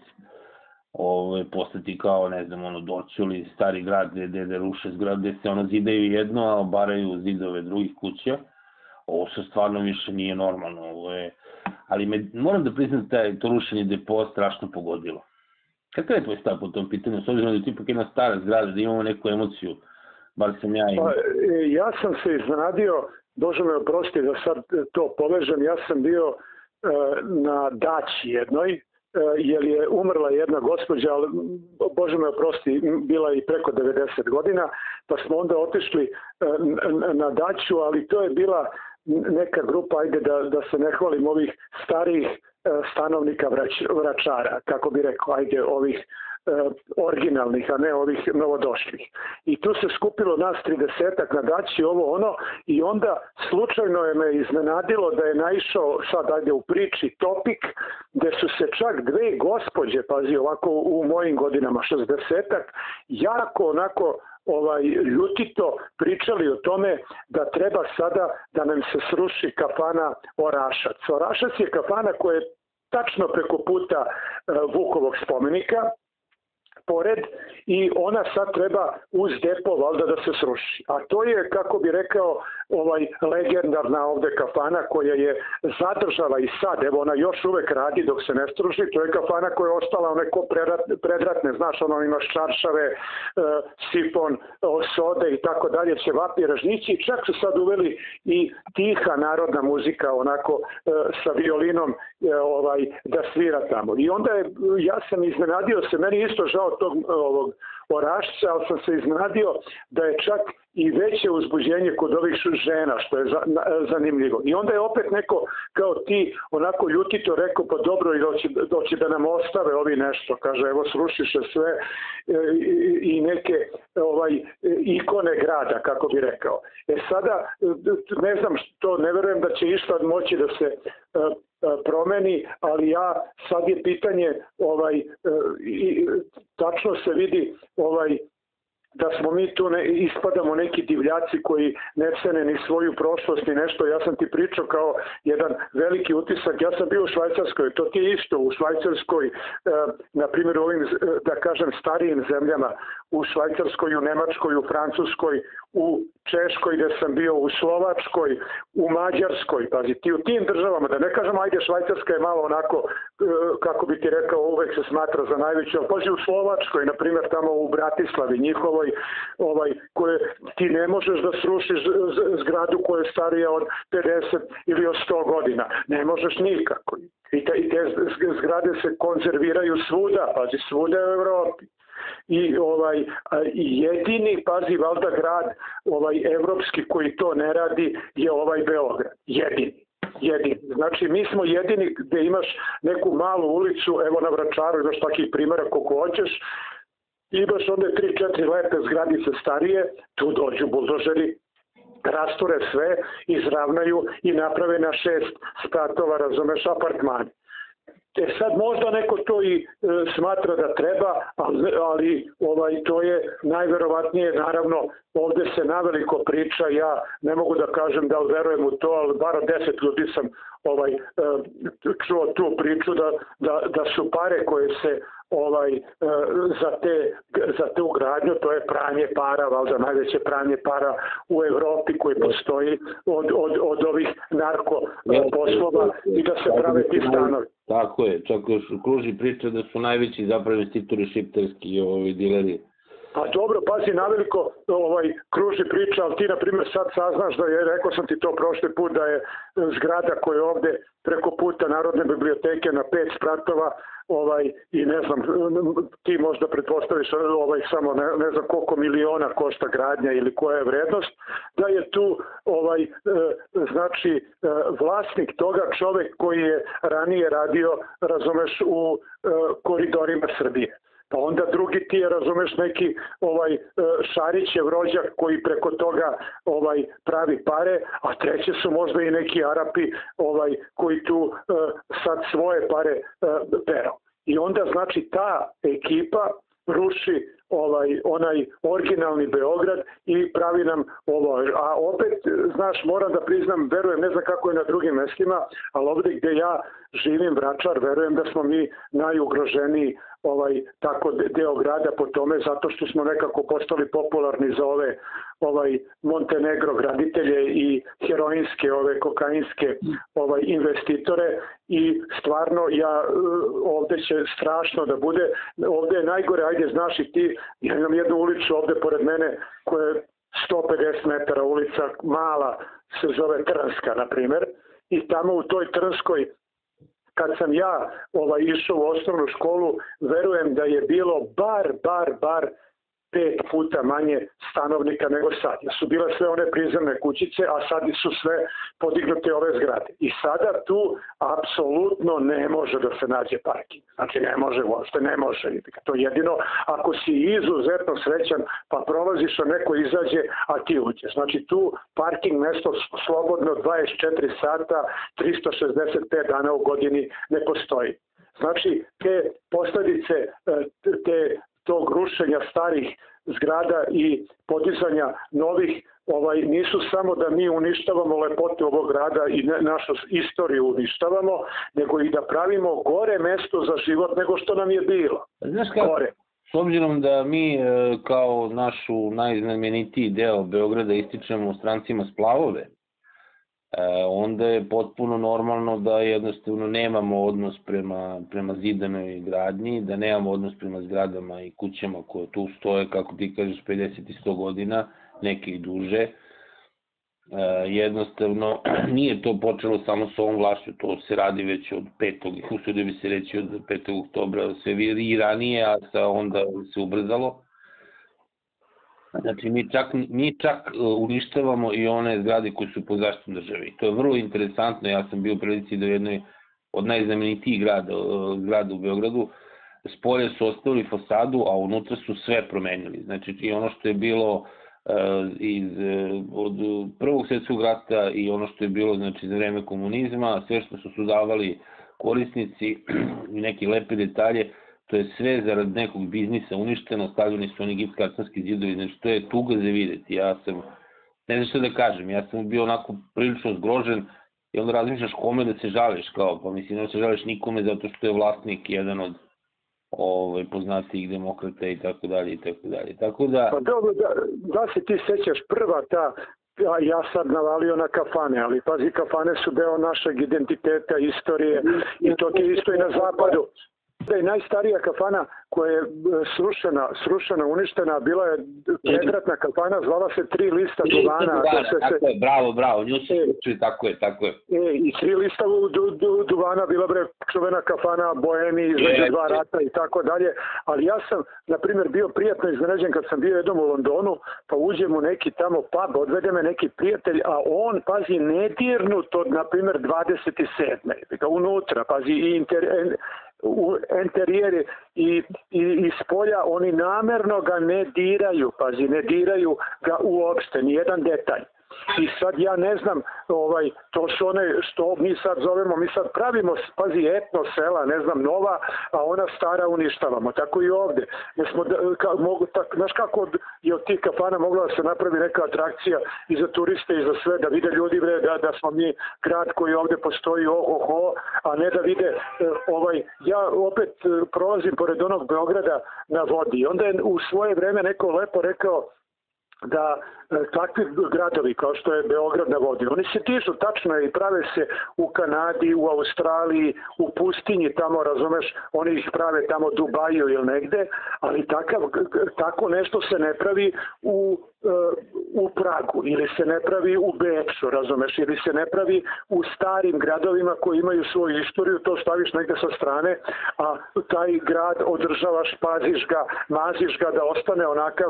postati kao, ne znam, Dorćoli, stari grad gde ruše zgrade, gde se zidaju jedno, a obaraju zidove drugih kuća. Ovo se stvarno više nije normalno, ali moram da priznam da to rušenje depoa strašno pogodilo. Kakav je tvoj stav po tom pitanju, s obzirom da je to ipak jedna stara zgrada, da imamo neku emociju, bar sam ja imao? Ja sam se iznenadio, Bože me oprosti da sad to povežem, ja sam bio na daći jednoj, jer je umrla jedna gospođa, ali Bože me oprosti, bila je i preko 90 godina, pa smo onda otišli na daću, ali to je bila neka grupa, ajde da se ne hvalim, ovih starijih stanovnika Vračara, kako bi rekao, ajde ovih originalnih, a ne ovih novodošlih. I tu se skupilo nas 30-ak na daći, ovo ono, i onda slučajno je me iznenadilo da je naišao, sad ajde u priči, topik, gde su se čak dve gospođe, pazi ovako u mojim godinama, 60-ak, jako onako ljutito pričali o tome da treba sada da nam se sruši kafana Orašac. Orašac je kafana koja je tačno preko puta Vukovog spomenika, pored, i ona sad treba uz depo valjda da se sruši. A to je, kako bi rekao, legendarna ovde kafana koja je zadržala i sad, evo ona još uvek radi dok se ne sruši, to je kafana koja je ostala neko predratne, znaš, imaš čaršave, sifon, sode i tako dalje, ćevapi, ražnjići, čak su sad uveli i tiha narodna muzika, onako sa violinom da svira tamo. I onda ja sam iznenadio se, meni isto žao ovog Orašca, ali sam se iznenadio da je čak i veće uzbuđenje kod ovih žena, što je zanimljivo. I onda je opet neko kao ti onako ljutito rekao, pa dobro, i doći da nam ostave ovi nešto, kaže, evo srušiše sve i neke ikone grada, kako bi rekao. Sada, ne znam što, ne verujem da će išta moći da se promeni, ali sad je pitanje, tačno se vidi da smo mi tu ispadamo neki divljaci koji ne cene ni svoju prošlost ni nešto. Ja sam ti pričao kao jedan veliki utisak, ja sam bio u Švajcarskoj, to ti je isto u Švajcarskoj, na primjer u ovim, da kažem, starijim zemljama, u Švajcarskoj, u Nemačkoj, u Francuskoj, u Češkoj, gde sam bio, u Slovačkoj, u Mađarskoj, pazi, ti u tim državama, da ne kažem, ajde, Švajcarska je malo onako, kako bi ti rekao, uvek se smatra za najveću, ali pazi, u Slovačkoj, na primjer, tamo u Bratislavi, njihovoj, koje ti ne možeš da srušiš zgradu koja je starija od 50 ili od 100 godina, ne možeš nikako. I te zgrade se konzerviraju svuda, pazi, svuda u Evropi. I jedini, pazi, valjda grad evropski koji to ne radi je Beograd. Jedini. Znači, mi smo jedini gde imaš neku malu ulicu, evo na Vračaru imaš takih primjera koliko hoćeš, imaš onda 3-4 lepe zgradice starije, tu dođu buldožeri, rasture sve, izravnaju i naprave na 6 spratova, razumeš, apartmani. Sad možda neko to i smatra da treba, ali to je najverovatnije, naravno, ovde se naveliko priča, ja ne mogu da kažem da verujem u to, ali bar 10 ljudi sam čuo tu priču da su pare koje se za te ugradnju, to je pranje para, valjda najveće pranje para u Evropi koji postoji od ovih narko poslova i da se prave ti stanovi. Tako je, čak još kruži priča da su najveći zapravo investitori šiptarski dileri. Pa dobro, pazi, naveliko kruži priča, ali ti na primjer sad saznaš da je, rekao sam ti to prošli put, da je zgrada koja je ovde preko puta Narodne biblioteke na 5 spratova, i ne znam, ti možda pretpostaviš samo ne znam koliko miliona košta gradnja ili koja je vrednost, da je tu znači vlasnik toga čovek koji je ranije radio, razumeš, u koridorima Srbije. Pa onda drugi ti je, razumeš, neki Šarićev rođak koji preko toga pravi pare, a treće su možda i neki Arapi koji tu sad svoje pare peru. I onda znači ta ekipa ruši onaj originalni Beograd i pravi nam ovo. A opet, znaš, moram da priznam, verujem, ne znam kako je na drugim mestima, ali ovde gde ja živim, Vračar, verujem da smo mi najugroženiji tako deo grada po tome, zato što smo nekako postali popularni za ove Montenegro graditelje i heroinske, kokainske investitore i stvarno ovde će strašno da bude. Ovde je najgore, ajde, znaš i ti, ja imam jednu ulicu ovde pored mene koja je 150 metara ulica, mala, se zove Trnska, na primer, i tamo u toj Trnskoj, kad sam ja išao u osnovnu školu, verujem da je bilo bar 5 puta manje stanovnika nego sad. Su bile sve one prizemne kućice, a sad su sve podignute ove zgrade. I sada tu apsolutno ne može da se nađe parking. Znači ne može, uopšte ne može. To je jedino ako si izuzetno srećan pa prolaziš, a neko izađe, a ti uđeš. Znači tu parking mesto slobodno 24 sata, 365 dana u godini ne postoji. Znači te posledice tog rušenja starih zgrada i podizanja novih nisu samo da mi uništavamo lepote ovog grada i našu istoriju uništavamo, nego i da pravimo gore mesto za život nego što nam je bilo. Znaš kako, s obzirom da mi kao našu najznamenitiji deo Beograda ističemo strancima splavove, onda je potpuno normalno da jednostavno nemamo odnos prema zidanoj gradnji, da nemamo odnos prema zgradama i kućama koje tu stoje, kako ti kažeš, 50 i 100 godina, neke i duže. Jednostavno, nije to počelo samo s ovom vlašću, to se radi već od 5. usudio bi se reći od 5. oktobra, sve i ranije, a onda se ubrzalo. Znači, mi čak uništavamo i one zgrade koje su pod zaštitom države. To je vrlo interesantno, ja sam bio u prilici da u jednoj od najznamenitijih zgrada u Beogradu, spolje su ostavili fasadu, a unutra su sve promenili. Znači, i ono što je bilo od Prvog svjetskog rata i ono što je bilo, znači, za vreme komunizma, sve što su davali korisnici i neke lepe detalje, to je sve zarad nekog biznisa uništeno, stavljeni su oni gipskartonski zidovi, znači to je tuga za videti. Ja sam, ne znam što da kažem, ja sam bio onako prilično zgrožen i onda razmišljaš kome da se žališ, pa mislim da se žališ nikome zato što je vlasnik jedan od poznatijih demokrata i tako dalje i tako dalje. Tako da... Pa dobro, da se ti sećaš prva ta, ja sad navalio na kafane, ali pazi, kafane su deo našeg identiteta, istorije i to je isto i na zapadu. Da je najstarija kafana koja je srušena, uništena, bila je predratna kafana, zvala se 3 lista duvana. Tako je, bravo, nju se učili, tako je. I 3 lista duvana, bila bre čuvena kafana Bohemi između 2 rata i tako dalje, ali ja sam, na primjer, bio prijatno iznenađen kad sam bio jednom u Londonu, pa uđem u neki tamo pub, odvede me neki prijatelj, a on, pazi, nedirnut od, na primjer, 27. Unutra, pazi, i u enterijeri i s polja, oni namerno ga ne diraju, pazi, ne diraju ga uopšte, nijedan detalj. I sad ja ne znam, to su one što mi sad zovemo, mi sad pravimo, pazi, etno sela, ne znam, nova, a ona stara uništavamo. Tako i ovde. Znaš kako je od tih kafana mogla da se napravi neka atrakcija i za turiste i za sve, da vide ljudi da smo mi grad koji ovde postoji, a ne da vide, ja opet prolazim pored onog Beograda na vodi. Onda je u svoje vreme neko lepo rekao da takvi gradovi kao što je Beograd na vodi, oni se tiču tačno i prave se u Kanadi, u Australiji, u pustinji tamo, razumeš, oni ih prave tamo Dubaju ili negde, ali tako nešto se ne pravi u Pragu ili se ne pravi u Beču, razumeš, ili se ne pravi u starim gradovima koji imaju svoju istoriju, to staviš negde sa strane, a taj grad održavaš, paziš ga, maziš ga da ostane onakav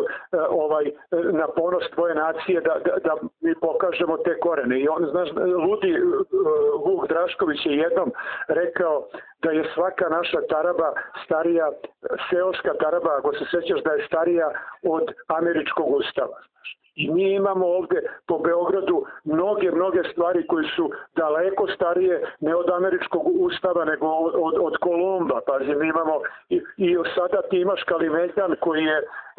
na ponos tvoje nacije, da mi pokažemo te korene. I on, znaš, ludi Vuk Drašković je jednom rekao da je svaka naša taraba starija, seoska taraba, ako se sećaš, da je starija od američkog ustava. I mi imamo ovde po Beogradu mnoge stvari koji su daleko starije ne od američkog ustava nego od Kolumba. Pazi, mi imamo i sada ti imaš Kalemegdan koji je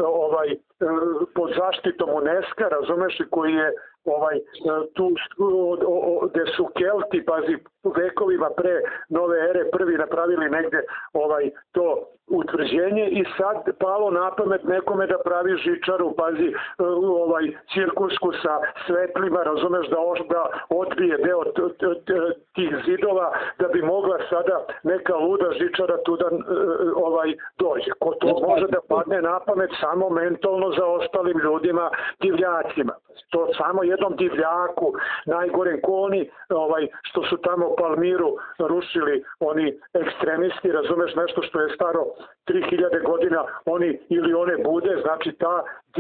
pod zaštitom UNESCO, razumeš, i koji je tu gde su Kelti, pazi, vekovima pre nove ere prvi napravili negde to utvrđenje i sad palo na pamet nekome da pravi žičaru, pazi, cirkusku sa svetlima, razumeš, da odbije deo tih zidova da bi mogla sada neka luda žičara tu da dođe. Ko to može da padne na pamet samo mentalno za ostalim ljudima, divljacima. To samo jednom divljaku, najgorem ko oni što su tamo Palmiru rušili, oni ekstremisti, razumeš, nešto što je staro 3000 godina, oni ili one bude, znači ta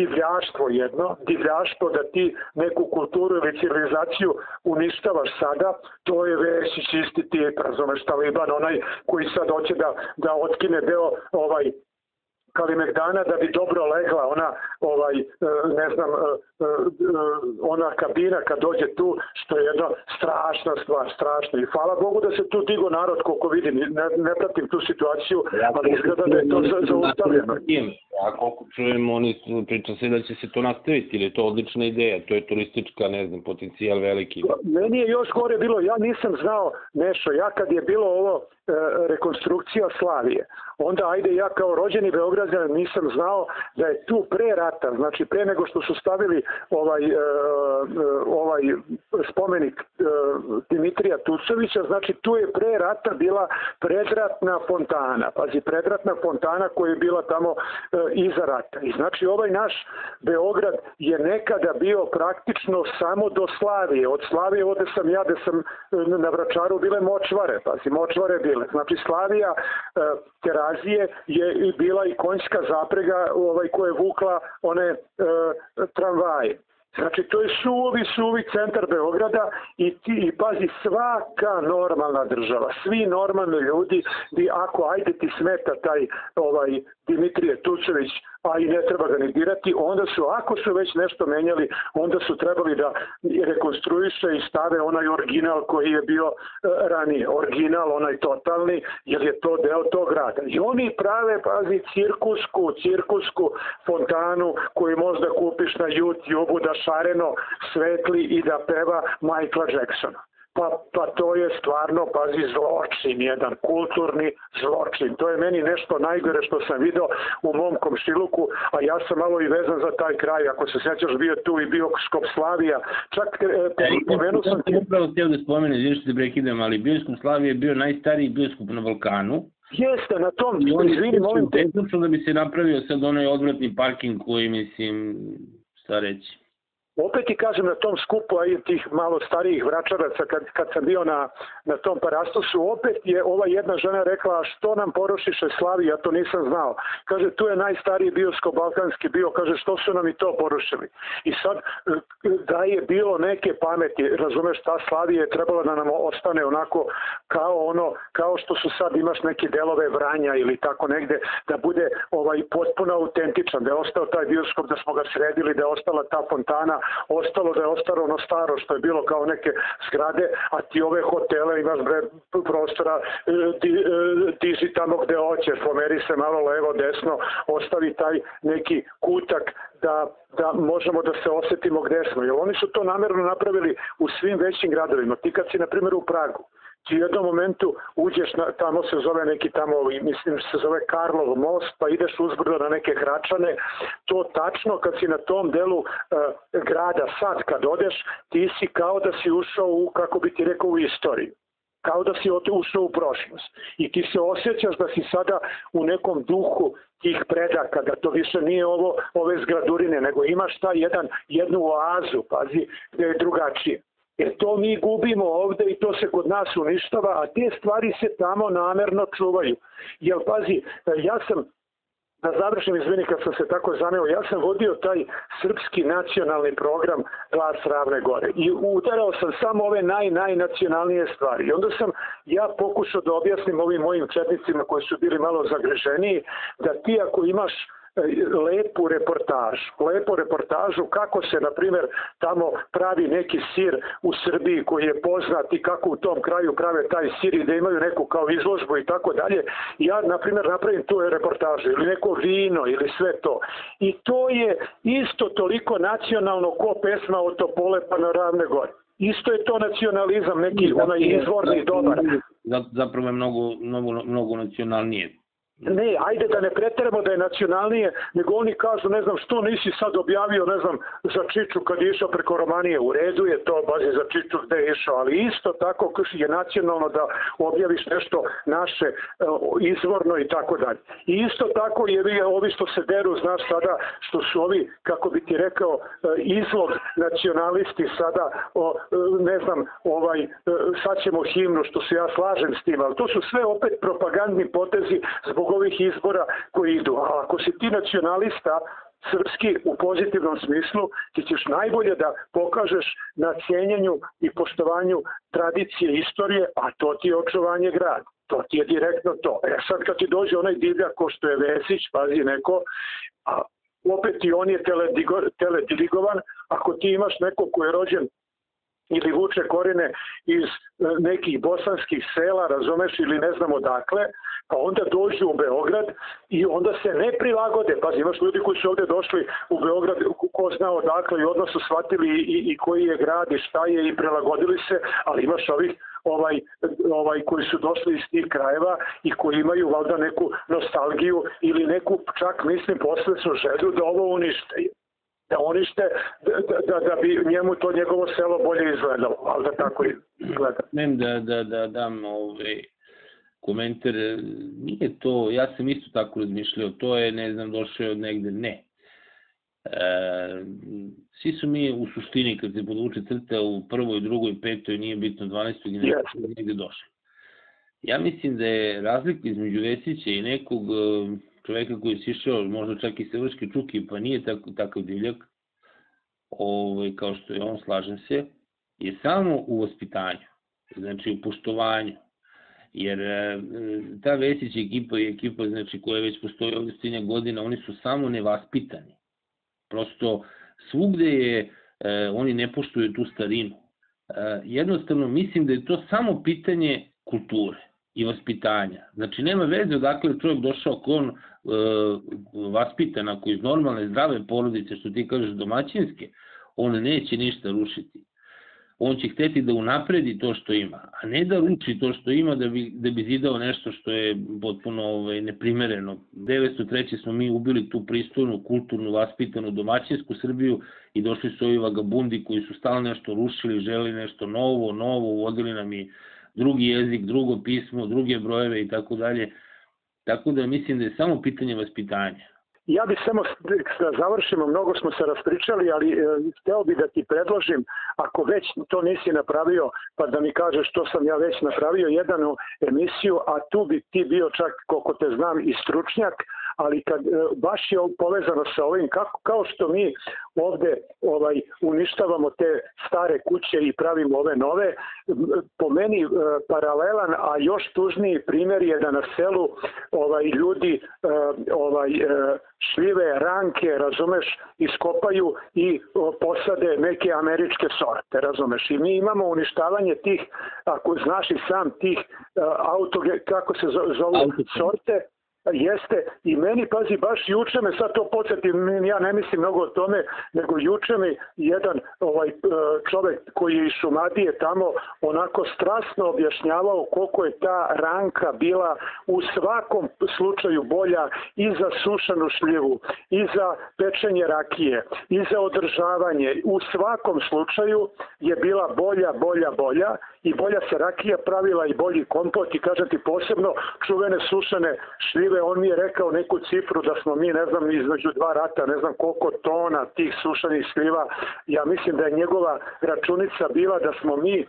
divljaštvo da ti neku kulturu ili civilizaciju uništavaš sada, to je već čisti tip, razumeš, Taliban, onaj koji sad hoće da otkine deo Kalemegdana da bi dobro legla ona ne znam ona kabina kad dođe tu, što je jedna strašna stvar, strašna, i hvala Bogu da se tu digo narod, koliko vidim, ne pratim tu situaciju, ali izgleda da je to zaustavljeno. A koliko čujem, oni priča se da će se to nastaviti, ili je to odlična ideja, to je turistička, ne znam, potencijal veliki. Meni je još gore bilo, ja nisam znao nešto, ja kad je bilo ovo rekonstrukcija Slavije, onda ajde ja kao rođeni Beograđanin nisam znao da je tu pre rata, znači pre nego što su stavili ovaj spomenik Dimitrija Tucovića, znači tu je pre rata bila predratna fontana, pazi, predratna fontana koja je bila tamo iza rata. I znači ovaj naš Beograd je nekada bio praktično samo do Slavije. Od Slavije ovde sam ja, gde sam na Vračaru bile močvare, pazi, močvare bile. Znači Slavija, Terazije je bila i konjska zaprega koja je vukla one tramvaje. Znači to je suvi centar Beograda i pazi, svaka normalna država, svi normalni ljudi, ako ajde ti smeta taj Dimitrije Tucović, a i ne treba ga ni dirati, onda su, ako su već nešto menjali, onda su trebali da rekonstruiše i stave onaj original koji je bio ranije, original, onaj totalni, jer je to deo tog grada. I oni prave, pazi, cirkusku fontanu koju možda kupiš na YouTube-u da šareno svetli i da peva Michaela Jacksona. Pa to je stvarno, pazi, zločin, jedan kulturni zločin. To je meni nešto najgore što sam video u mom komšiluku, a ja sam malo i vezan za taj kraj. Ako se sećaš, bio tu i Bioskop Slavija. Čak pomenuo sam ti... Upravo htio da spomenu, izviš se Brekidem, ali Bioskop Slavija je bio najstariji bioskop na Balkanu. Jeste, na tom, izvini, molim te. Da bi se napravio sad onaj odvratni parking koji, mislim, šta reći. opet ti kažem na tom skupu, a i tih malo starijih vračaraca, kad sam bio na tom parastosu, opet je ova jedna žena rekla, što nam porušiše Slavi, ja to nisam znao. Kaže, tu je najstariji bioskop balkanski bio, kaže, što su nam i to porušili. I sad, da je bilo neke pameti, razumeš, ta Slavija je trebala da nam ostane onako kao što su sad, imaš neke delove Vranja ili tako negde, da bude potpuno autentičan, da je ostao taj bioskop, da smo ga sredili, da je ostala ta fontana, da je ostalo ono staro što je bilo kao neke zgrade, a ti ove hotele imaš prostora, diži tamo gde hoćeš, pomeri se malo levo, desno, ostavi taj neki kutak da možemo da se osetimo gde smo. Jer oni su to namerno napravili u svim većim gradovima. Ti kad si, na primjer, u Pragu, ti u jednom momentu uđeš, tamo se zove neki tamo, mislim se zove Karlov most, pa ideš uzbrdo na neke Hračane, to tačno kad si na tom delu grada, sad kad odeš, ti si kao da si ušao u, kako bi ti rekao, u istoriju. Kao da si ušao u prošlost. I ti se osjećaš da si sada u nekom duhu tih predaka, da to više nije ove zgradurine, nego imaš jednu oazu, pazi, gde je drugačije. Jer to mi gubimo ovde i to se kod nas uništava, a te stvari se tamo namerno čuvaju. Jer, pazi, ja sam, da završim, izvini kad sam se tako zaneo, ja sam vodio taj srpski nacionalni program Glas Ravne Gore i udarao sam samo ove najnacionalnije stvari. I onda sam ja pokušao da objasnim ovim mojim četnicima koji su bili malo zagreženiji, da ti ako imaš lepu reportažu kako se, na primjer, tamo pravi neki sir u Srbiji koji je poznat i kako u tom kraju prave taj sir i da imaju neku kao izložbu i tako dalje. Ja, na primjer, napravim tu reportažu ili neko vino ili sve to. I to je isto toliko nacionalno ko pesma od Topole pa na Ravne Gore. Isto je to nacionalizam, neki onaj izvorni dobar. Zapravo je mnogo nacionalnije. Ne, ajde da ne preteramo da je nacionalnije, nego oni kažu, ne znam, što nisi sad objavio, ne znam, za Čiču kad je išao preko Romanije. U redu je to, bazi za Čiču gde je išao, ali isto tako je nacionalno da objaviš nešto naše izvorno i tako dalje. I isto tako je ovi što se deru, znaš sada, što su ovi, kako bi ti rekao, izlog nacionalisti sada, ne znam, sad ćemo himnu, što se ja slažem s tim, ali to su sve opet propagandni potezi zbog ovih izbora koji idu. A ako si ti nacionalista srpski u pozitivnom smislu, ti ćeš najbolje da pokažeš na cijenjenju i poštovanju tradicije, istorije, a to ti je očuvanje grada. To ti je direktno to. Sad kad ti dođe onaj divljak ko što je Vesić, pazi neko, a opet i on je teledirigovan, ako ti imaš neko ko je rođen ili vuče korene iz nekih bosanskih sela, razumeš, ili ne znam odakle, pa onda dođu u Beograd i onda se ne prilagode. Pazi, imaš ljudi koji su ovde došli u Beograd, ko zna odakle i odmah su shvatili i koji je grad i šta je i prilagodili se, ali imaš ovih koji su došli iz tih krajeva i koji imaju valjda neku nostalgiju ili neku, čak mislim, poslednu želju da ovo unište. Da unište, da bi njemu to njegovo selo bolje izgledalo, ali da tako izgleda. Nem da dam komentar, nije to, ja sam isto tako razmišljao, to je, ne znam, došao od negde, ne. Svi su mi u suštini, kad se podvuče crta u prvoj, drugoj, petoj, nije bitno 12. generaciji, negde došli. Ja mislim da je razlika između Vesića i nekog čoveka koji je sišao, možda čak i Severške Čuke, pa nije takav divljak, kao što je on, slažem se, je samo u vaspitanju, znači u poštovanju. Jer ta Vesić ekipa i ekipa, znači, koja već postoji ovde 100 godina, oni su samo nevaspitani. Prosto svugde oni ne poštuju tu starinu. Jednostavno mislim da je to samo pitanje kulture i vaspitanja. Znači nema veze odakle je čovjek došao, ako on vaspitan, ako iz normalne, zdrave porodice, što ti kažeš domaćinske, on neće ništa rušiti. On će hteti da unapredi to što ima, a ne da ruči to što ima da bi zidao nešto što je potpuno neprimereno. 1903. smo mi ubili tu pristojnu, kulturnu, vaspitanu, domaćinsku Srbiju i došli su ovi vagabundi koji su stalno nešto rušili, želi nešto novo, uvodili nam i drugi jezik, drugo pismo, druge brojeve i tako dalje. Tako da mislim da je samo pitanje vaspitanja. Ja bi samo da završimo, mnogo smo se raspričali, ali hteo bi da ti predložim, ako već to nisi napravio, pa da mi kažeš što sam ja već napravio, jednu emisiju, a tu bi ti bio čak, koliko te znam, i stručnjak, ali kad baš je povezano sa ovim, kao što mi ovde uništavamo te stare kuće i pravimo ove nove, po meni paralelan, a još tužniji primjer je da na selu ljudi šljive, ranke, razumeš, iskopaju i posade neke američke sorte, razumeš. I mi imamo uništavanje tih, ako znaš i sam, tih kako se zovu sorte, jeste, i meni, pazi, baš juče me sad to podsjeti, ja ne mislim mnogo o tome, nego juče mi jedan čovek koji je iz Šumadije tamo onako strasno objašnjavao koliko je ta ranka bila u svakom slučaju bolja i za sušanu šljivu, i za pečenje rakije, i za održavanje. U svakom slučaju je bila bolja i bolja se rakija pravila i bolji kompot i kažem ti posebno čuvene sušane šljive. On mi je rekao neku cifru da smo mi, ne znam, između 2 rata, ne znam koliko tona tih sušanih šljiva. Ja mislim da je njegova računica bila da smo mi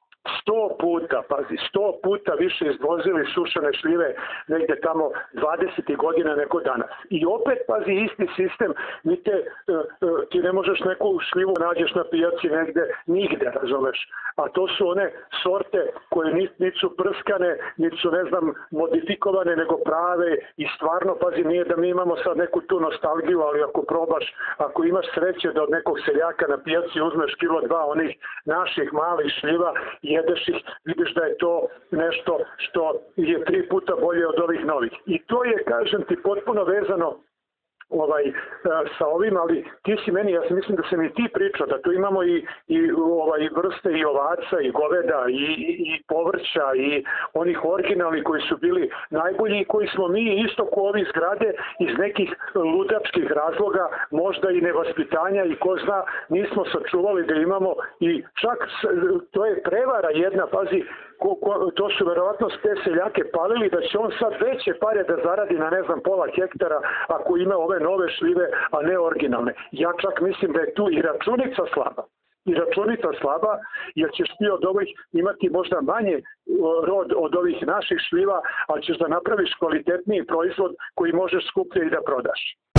100 puta više izvozili sušene šljive negde tamo 20. godina nego danas. I opet, pazi, isti sistem, ti ne možeš neku šljivu nađeš na pijaci negde, nigde, razumeš. A to su one sorte koje niti su prskane, niti su, ne znam, modifikovane, nego prave i stvarno, pazi, nije da mi imamo sad neku tu nostalgiju, ali ako probaš, ako imaš sreće da od nekog seljaka na pijaci uzmeš 1-2 onih naših malih šljiva, jedeš ih, vidiš da je to nešto što je 3 puta bolje od ovih novih. I to je, kažem ti, potpuno vezano sa ovim, ali ti si meni, ja mislim da sam i ti pričao, da tu imamo i vrste i ovaca i goveda i povrća i onih originalnih koji su bili najbolji i koji smo mi isto ko ovi zgrade iz nekih ludačkih razloga, možda i nevaspitanja i ko zna, nismo sačuvali da imamo i čak to je prevara jedna, pazi, to su verovatno te seljake palili da će on sad veće pare da zaradi na, ne znam, pola hektara ako ima ove nove šljive, a ne originalne. Ja čak mislim da je tu i računica slaba, jer ćeš ti od ovih imati možda manje rod od ovih naših šljiva, ali ćeš da napraviš kvalitetniji proizvod koji možeš skuplje i da prodaš.